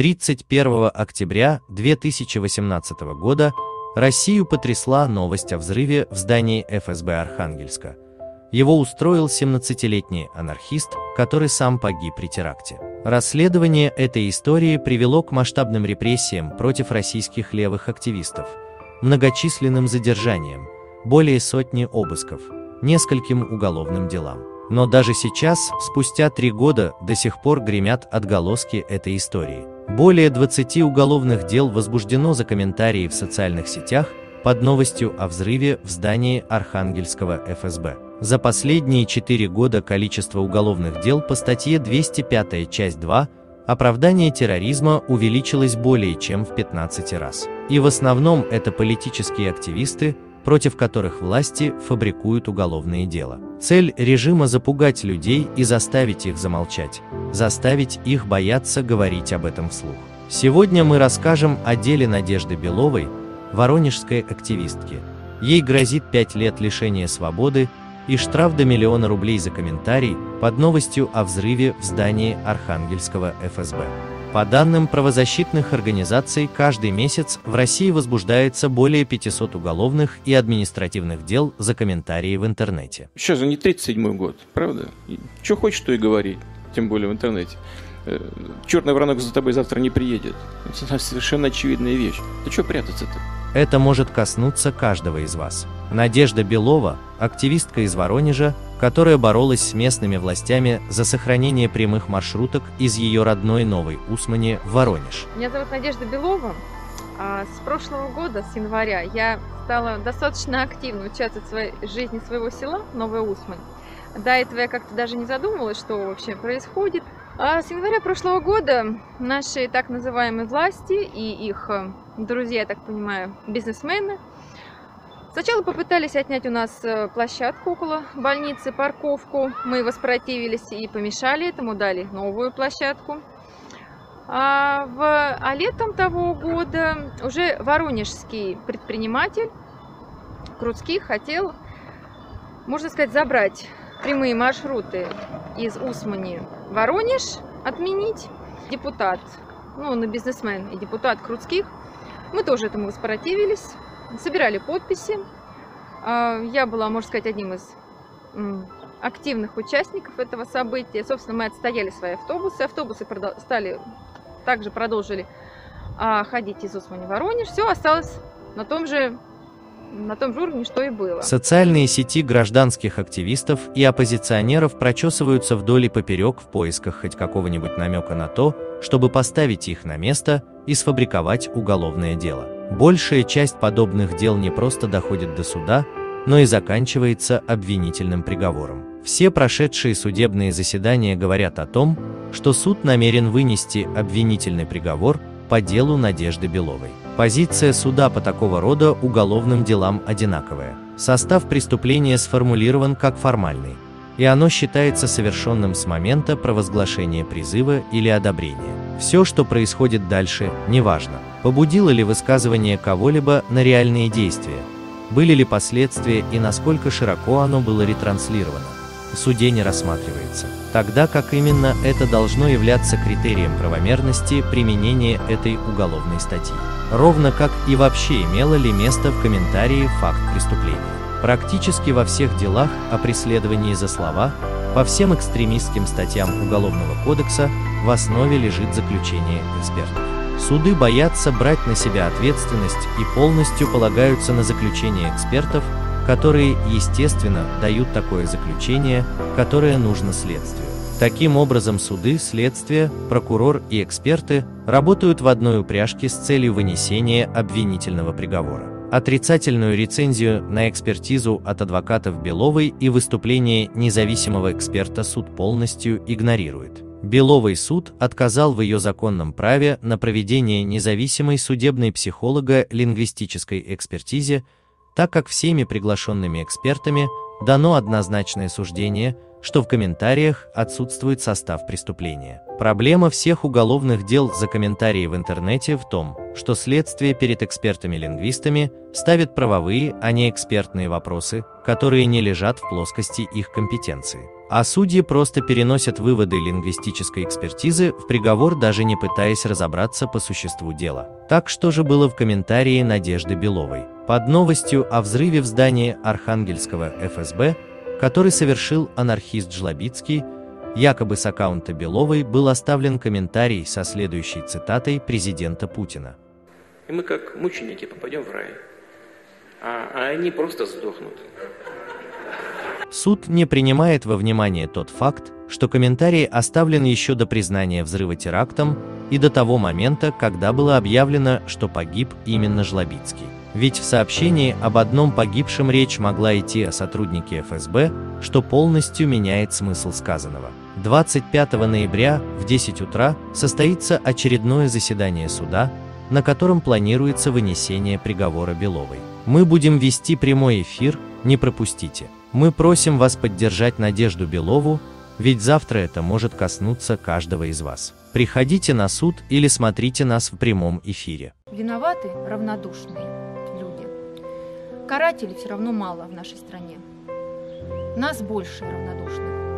31 октября 2018 года Россию потрясла новость о взрыве в здании ФСБ Архангельска. Его устроил 17-летний анархист, который сам погиб при теракте. Расследование этой истории привело к масштабным репрессиям против российских левых активистов, многочисленным задержаниям, более сотни обысков, нескольким уголовным делам. Но даже сейчас, спустя 3 года, до сих пор гремят отголоски этой истории. Более 20 уголовных дел возбуждено за комментарии в социальных сетях под новостью о взрыве в здании Архангельского ФСБ. За последние 4 года количество уголовных дел по статье 205 часть 2 «Оправдание терроризма» увеличилось более чем в 15 раз. И в основном это политические активисты, против которых власти фабрикуют уголовные дела. Цель режима – запугать людей и заставить их замолчать, заставить их бояться говорить об этом вслух. Сегодня мы расскажем о деле Надежды Беловой, воронежской активистки. Ей грозит 5 лет лишения свободы и штраф до 1 000 000 рублей за комментарий под новостью о взрыве в здании Архангельского ФСБ. По данным правозащитных организаций, каждый месяц в России возбуждается более 500 уголовных и административных дел за комментарии в интернете. Сейчас же не 37-й год, правда? Что хочешь, то и говори, тем более в интернете. Черный воронок за тобой завтра не приедет. Это совершенно очевидная вещь. Ты что прятаться-то? Это может коснуться каждого из вас. Надежда Белова – активистка из Воронежа, которая боролась с местными властями за сохранение прямых маршруток из ее родной Новой Усмани в Воронеж. Меня зовут Надежда Белова. С прошлого года, с января, я стала достаточно активно участвовать в своей жизни своего села Новая Усмань. До этого я как-то даже не задумывалась, что вообще происходит. А с января прошлого года наши так называемые власти и их друзья, я так понимаю, бизнесмены, сначала попытались отнять у нас площадку около больницы, парковку. Мы воспротивились и помешали этому, дали новую площадку. А летом того года уже воронежский предприниматель Круцкий хотел, можно сказать, забрать прямые маршруты из Усмани в Воронеж, отменить. Депутат, он и бизнесмен, и депутат Круцких, мы тоже этому воспротивились, собирали подписи. Я была, можно сказать, одним из активных участников этого события. Собственно, мы отстояли свои автобусы. Автобусы также продолжили ходить из Усмани в Воронеж. Все осталось на том же уровне, что и было. Социальные сети гражданских активистов и оппозиционеров прочесываются вдоль и поперек в поисках хоть какого-нибудь намека на то, чтобы поставить их на место и сфабриковать уголовное дело. Большая часть подобных дел не просто доходит до суда, но и заканчивается обвинительным приговором. Все прошедшие судебные заседания говорят о том, что суд намерен вынести обвинительный приговор по делу Надежды Беловой. Позиция суда по такого рода уголовным делам одинаковая. Состав преступления сформулирован как формальный, и оно считается совершенным с момента провозглашения призыва или одобрения. Все, что происходит дальше, неважно. Побудило ли высказывание кого-либо на реальные действия, были ли последствия и насколько широко оно было ретранслировано, в суде не рассматривается. Тогда как именно это должно являться критерием правомерности применения этой уголовной статьи. Ровно как и вообще имело ли место в комментарии факт преступления. Практически во всех делах о преследовании за слова, по всем экстремистским статьям Уголовного кодекса в основе лежит заключение экспертов. Суды боятся брать на себя ответственность и полностью полагаются на заключение экспертов, которые, естественно, дают такое заключение, которое нужно следствию. Таким образом, суды, следствие, прокурор и эксперты работают в одной упряжке с целью вынесения обвинительного приговора. Отрицательную рецензию на экспертизу от адвокатов Беловой и выступление независимого эксперта суд полностью игнорирует. Беловой суд отказал в ее законном праве на проведение независимой судебной психолого-лингвистической экспертизе, так как всеми приглашенными экспертами дано однозначное суждение, что в комментариях отсутствует состав преступления. Проблема всех уголовных дел за комментарии в интернете в том, что следствие перед экспертами-лингвистами ставит правовые, а не экспертные вопросы, которые не лежат в плоскости их компетенции. А судьи просто переносят выводы лингвистической экспертизы в приговор, даже не пытаясь разобраться по существу дела. Так что же было в комментарии Надежды Беловой под новостью о взрыве в здании Архангельского ФСБ, который совершил анархист Жлобицкий, якобы с аккаунта Беловой был оставлен комментарий со следующей цитатой президента Путина. И мы как мученики попадем в рай, а они просто сдохнут. Суд не принимает во внимание тот факт, что комментарий оставлен еще до признания взрыва терактом и до того момента, когда было объявлено, что погиб именно Жлобицкий. Ведь в сообщении об одном погибшем речь могла идти о сотруднике ФСБ, что полностью меняет смысл сказанного. 25 ноября в 10 утра состоится очередное заседание суда, на котором планируется вынесение приговора Беловой. Мы будем вести прямой эфир, не пропустите. Мы просим вас поддержать Надежду Белову, ведь завтра это может коснуться каждого из вас. Приходите на суд или смотрите нас в прямом эфире. Виноваты равнодушные люди. Карателей все равно мало в нашей стране. Нас больше равнодушных.